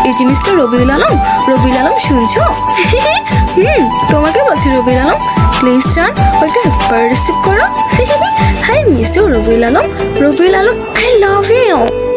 এই যে মিস্টার রবিউল আলম, রবিউল আলম শুনছো? তোমাকে বলছি রবিউল আলম, প্লিজ জান ওইটা একবার রিসিভ করো। Hi mister Rabiul Alam, Rabiul Alam, I love you.